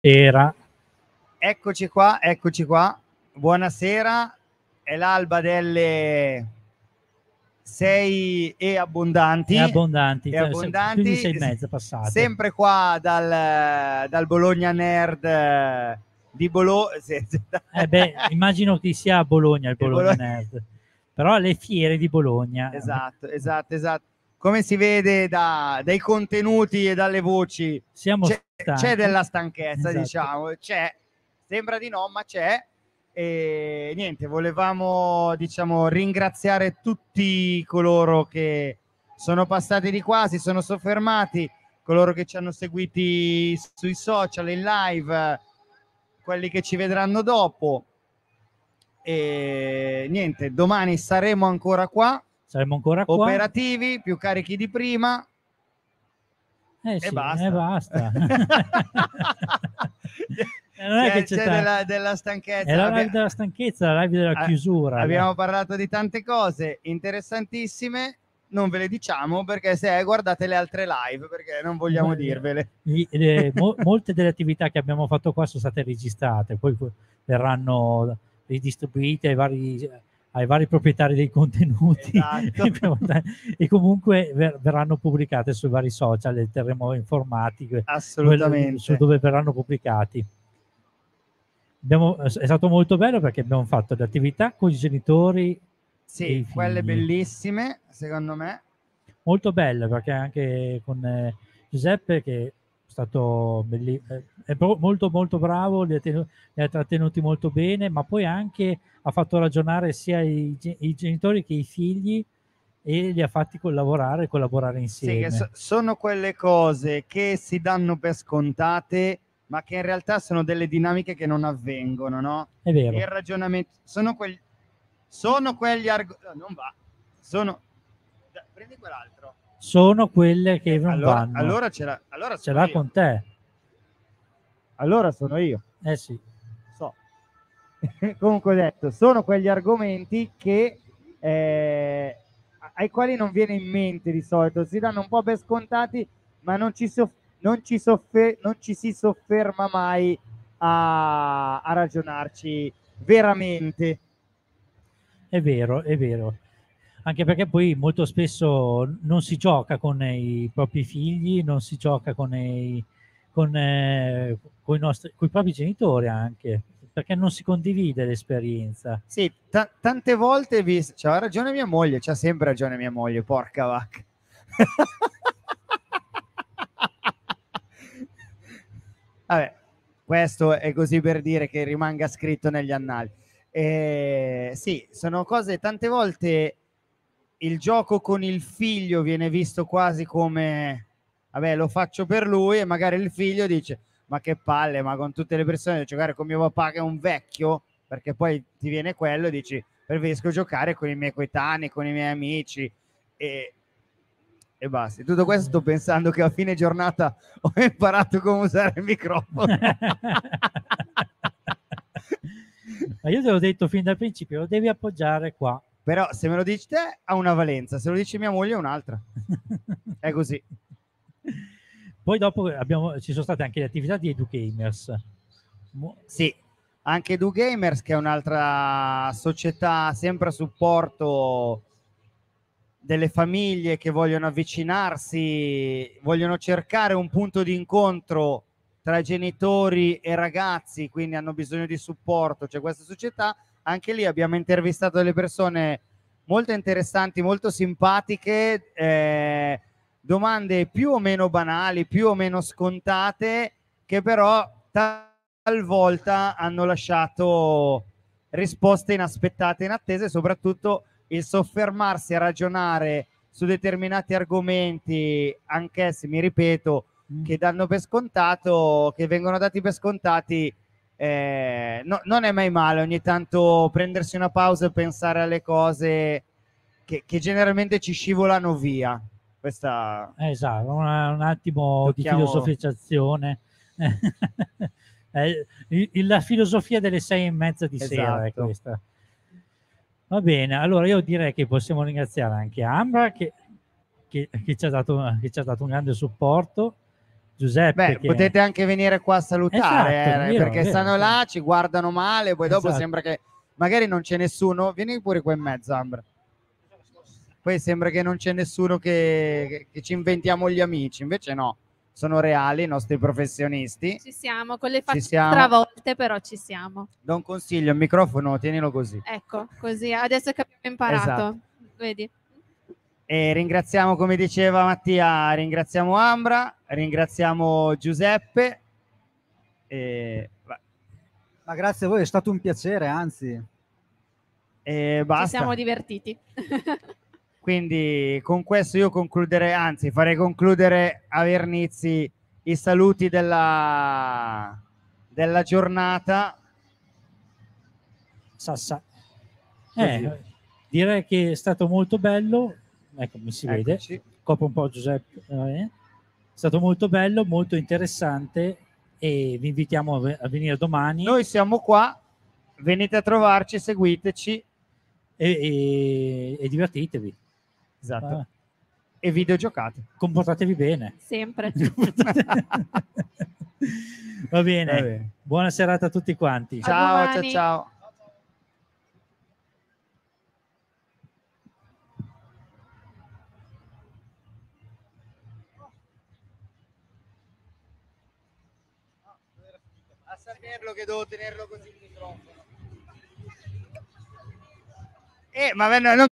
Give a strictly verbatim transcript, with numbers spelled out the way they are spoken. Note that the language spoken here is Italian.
Era. Eccoci qua, eccoci qua. Buonasera, è l'alba delle sei e abbondanti. E abbondanti, e più abbondanti. di sei e mezza passate. Sempre qua dal, dal Bologna Nerd di Bologna. Eh beh, immagino che sia a Bologna il Bologna Bologna Nerd, però alle fiere di Bologna. Esatto, esatto, esatto. Come si vede da, dai contenuti e dalle voci, Siamo c'è, stanchi. c'è della stanchezza, Esatto. diciamo, c'è, sembra di no, ma c'è. E niente, volevamo, diciamo, ringraziare tutti coloro che sono passati di qua, si sono soffermati, coloro che ci hanno seguiti sui social, in live, quelli che ci vedranno dopo. E niente, domani saremo ancora qua. Saremo ancora qua. Operativi, più carichi di prima. Eh sì, e basta. E basta. Non c'è è che c'è, c'è ta- della, della stanchezza. È la Abbia- live della stanchezza, la live della a- chiusura. Abbiamo parlato di tante cose interessantissime. Non ve le diciamo perché se guardate le altre live, perché non vogliamo dirvele. Gli- le- mo- molte delle attività che abbiamo fatto qua sono state registrate, poi verranno ridistribuite ai vari, ai vari proprietari dei contenuti. Esatto. E comunque ver- verranno pubblicate sui vari social, le terremo informati Assolutamente. su dove verranno pubblicati. Abbiamo, è stato molto bello perché abbiamo fatto le attività con i genitori. Sì, quelle bellissime, secondo me. Molto belle, perché anche con eh, Giuseppe, che è stato bellissimo, è molto molto bravo, li ha, tenuti, li ha trattenuti molto bene, ma poi anche ha fatto ragionare sia i, i genitori che i figli e li ha fatti collaborare, collaborare insieme. Sì, che so, sono quelle cose che si danno per scontate, ma che in realtà sono delle dinamiche che non avvengono, no? È vero. Il ragionamento sono quegli sono quegli argomenti, non va. Sono prendi quell'altro. Sono quelle che eh, non allora, vanno. Allora ce l'ha, allora ce l'ha con te. Allora sono io. Eh sì. So. Comunque ho detto, sono quegli argomenti che eh, ai quali non viene in mente di solito, si danno un po' per scontati, ma non ci, soff- non ci, soffer- non ci si sofferma mai a, a ragionarci veramente. È vero, è vero. Anche perché poi molto spesso non si gioca con i propri figli, non si gioca con i, con, eh, con i, nostri, con i propri genitori anche, perché non si condivide l'esperienza. Sì, t- tante volte vi... c'ha ragione mia moglie, c'ha sempre ragione mia moglie, porca vacca. Vabbè, questo è così per dire che rimanga scritto negli annali. Eh, sì, sono cose, tante volte il gioco con il figlio viene visto quasi come, vabbè, lo faccio per lui, e magari il figlio dice, ma che palle, ma con tutte le persone devo giocare con mio papà che è un vecchio, perché poi ti viene quello e dici, preferisco giocare con i miei coetanei, con i miei amici, e... e basta. Tutto questo sto pensando che a fine giornata ho imparato come usare il microfono. Ma io te l'ho detto fin dal principio, lo devi appoggiare qua. Però se me lo dici te ha una valenza, se lo dice mia moglie è un'altra. È così. Poi dopo abbiamo, ci sono state anche le attività di EduGamers. Sì, anche EduGamers, che è un'altra società sempre a supporto delle famiglie che vogliono avvicinarsi, vogliono cercare un punto di incontro tra genitori e ragazzi, quindi hanno bisogno di supporto. C'è questa società, anche lì abbiamo intervistato delle persone molto interessanti, molto simpatiche, eh, domande più o meno banali, più o meno scontate, che però talvolta hanno lasciato risposte inaspettate, inattese, e soprattutto il soffermarsi a ragionare su determinati argomenti, anch'essi, mi ripeto, mm. che danno per scontato, che vengono dati per scontati, eh, no, non è mai male ogni tanto prendersi una pausa e pensare alle cose che, che generalmente ci scivolano via. Questa... Eh, esatto, una, un attimo Tocchiamo... di filosofizzazione. eh, la filosofia delle sei e mezza di esatto. sera è questa. Va bene, allora io direi che possiamo ringraziare anche Ambra che, che, che, ci ha dato, che ci ha dato un grande supporto, Giuseppe. Beh, che... potete anche venire qua a salutare, esatto, eh, vero, perché vero, stanno vero. là, ci guardano male, poi dopo esatto. sembra che magari non c'è nessuno. Vieni pure qua in mezzo, Ambra. Poi sembra che non c'è nessuno che, che, che ci inventiamo gli amici, invece no, sono reali i nostri professionisti. Ci siamo, con le facce siamo. stravolte, però ci siamo. Do un consiglio, il microfono tienilo così. Ecco, così, adesso che abbiamo imparato, Esatto. vedi? E ringraziamo, come diceva Mattia, ringraziamo Ambra, ringraziamo Giuseppe. E... Ma grazie a voi, è stato un piacere, anzi. E basta. Ci siamo divertiti. Quindi con questo io concluderei, anzi farei concludere a Vernizzi i saluti della, della giornata. Sassa. Eh, direi che è stato molto bello. Ecco, mi si Eccoci. vede. Copro un po' Giuseppe. Eh. È stato molto bello, molto interessante e vi invitiamo a, ve- a venire domani. Noi siamo qua, venite a trovarci, seguiteci. E, e, e divertitevi. Esatto. Ah. E videogiocate. Comportatevi bene. Sempre. Va bene. Va bene. Buona serata a tutti quanti. Ciao, ciao, domani. ciao. A saperlo che devo tenerlo così il microfono. Eh, ma non